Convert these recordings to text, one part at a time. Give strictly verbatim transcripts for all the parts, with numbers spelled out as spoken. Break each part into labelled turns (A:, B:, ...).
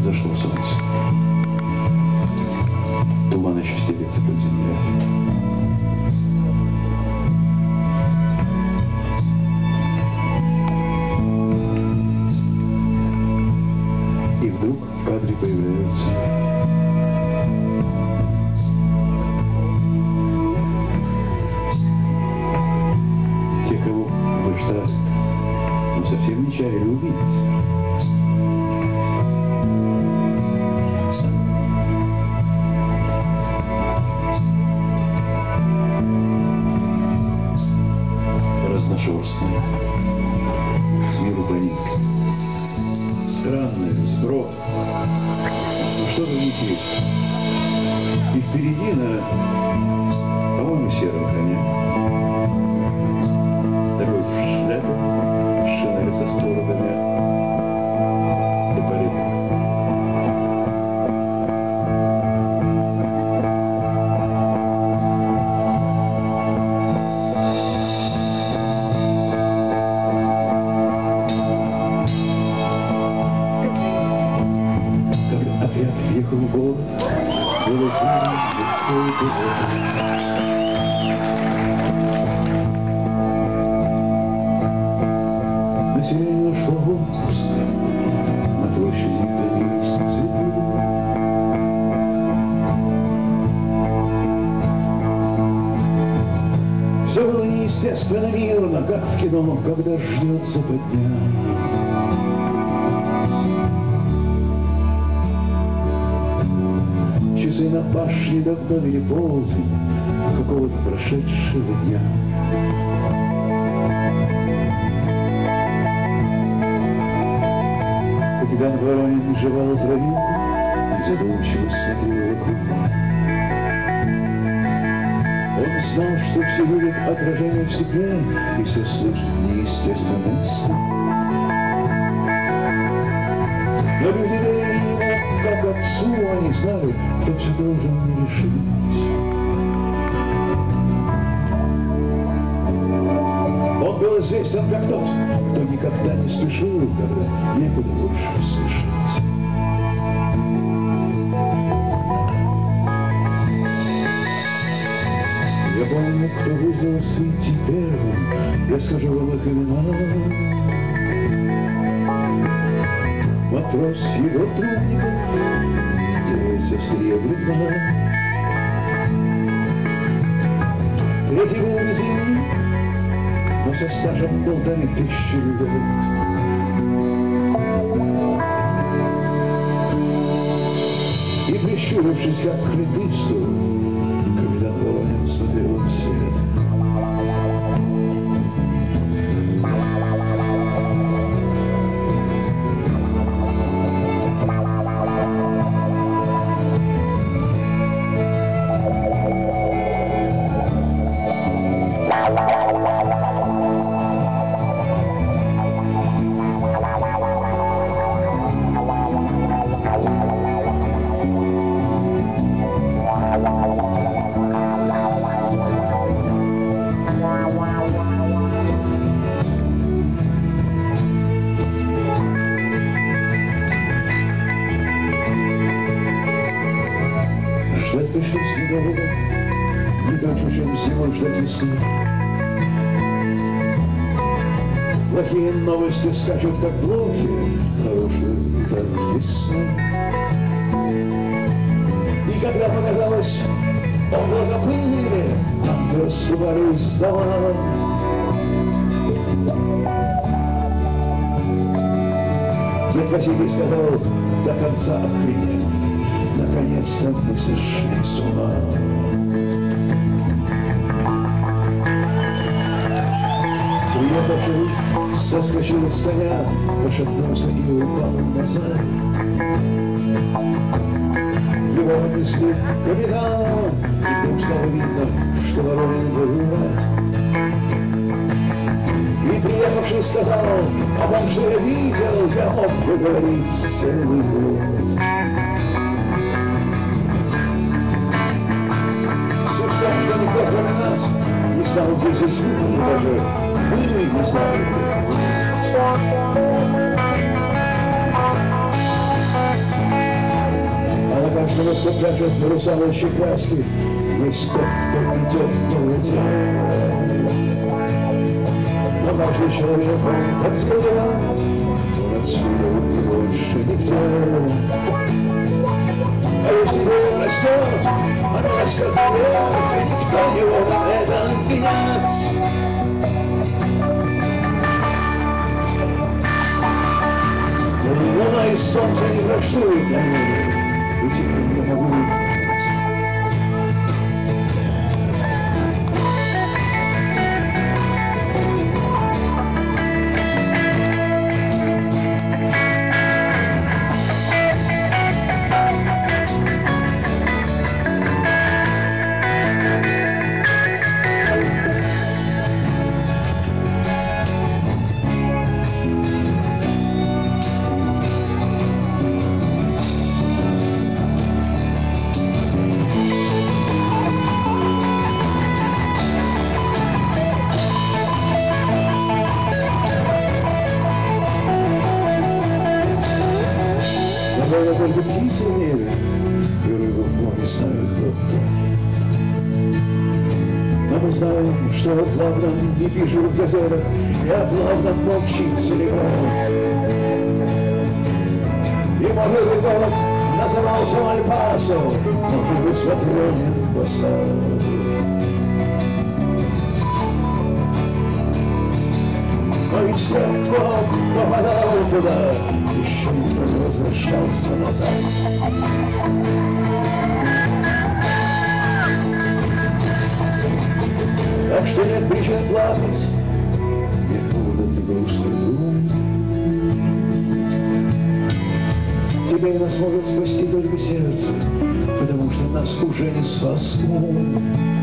A: Зашло солнце. Туман еще стелится под землей. И вдруг в кадре появляются те, кого в этот раз, ну, совсем не чаяли увидеть. Разношерстные, с миру проник, странные, сброд. Ну что-то в них есть. И впереди на, по-моему, сером коне. Такой в шляпе, шинель со створотами, эполеты. Отряд въехал в город, было время мужской дорог. Население нашло в отпуск, на площади появились цветы. Все было неестественно мирно, как в кино, когда ждет западня. Часы на башне давно вели полдень какого-то прошедшего дня. Капитан Воронин жевал травинку и задумчиво смотрел вокруг. Он знал, что все видят отражение в стекле и все слышат неестественный звук. Но люди верили ему, как отцу, они знали, кто все должен решить. Он был известен как тот, кто никогда не спешил, когда некуда больше спешить. Я помню, кто вызвался идти первым, я скажу вам их имена. Матрос Егор Трубников, девица Серебряна. Третий был без имени, но со стажем полторы тысячи лет. И прищурившись, как к летысту, капитан Воронин смотрел вслед. Ждать пришлось недолго, не дольше, чем зимой ждать весны. Плохие новости скачут, как блохи, хорошие, как весны. И когда показалось облако пыли, там рассыпались дома. Дед Василий сказал, до конца охренеть. Наконец-то мы сошли с ума. Приехавший соскочил с коня, пошатнулся и упал назад. Его понесли к капитану, и вдруг стало видно, что Воронин был рад. И приехавший сказал, а там, что я видел, я мог бы говорить целый год. Что никто, кроме нас, не стал здесь видеть, даже мы не знали.
B: кто прячет русалочьи краски, есть тот, кто идет новое дело. Но каждый человек, он как зверя, он отсюда и больше нигде. А если дерево растет, оно растет вверх, и никто его на это обвинят. Луна и солнце не враждуют на небе, и теперь я могу я только птицы в небе, и рыбу в море ставит кто-то. Но мы знаем, что о главном не пишут в газетах, и о главном молчит телеграф. И может быть город назывался Мальпасо, может быть смотренен восстал. Но ведь с тех, кто попадал туда, еще никто не возвращался назад. Так что нет причин плакать, нет повода для грустной думы. Теперь нас может спасти только сердце, потому что нас уже не спас ум.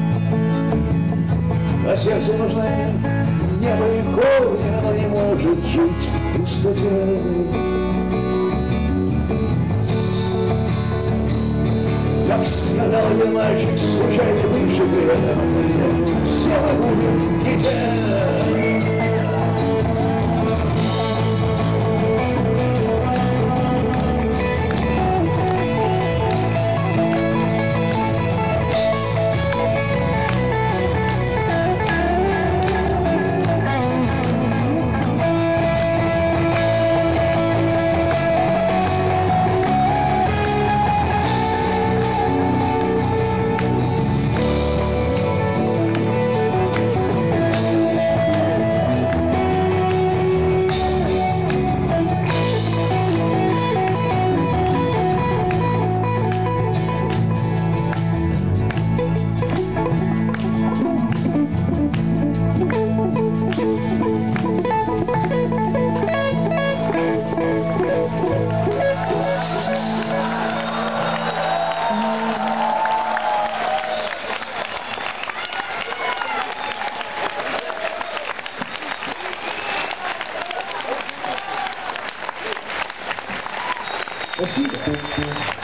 B: А сердцу нужно небо и корни, оно не может жить в пустоте. Как сказал один мальчик, случайно бывший при этом, все мы будем детей. Спасибо.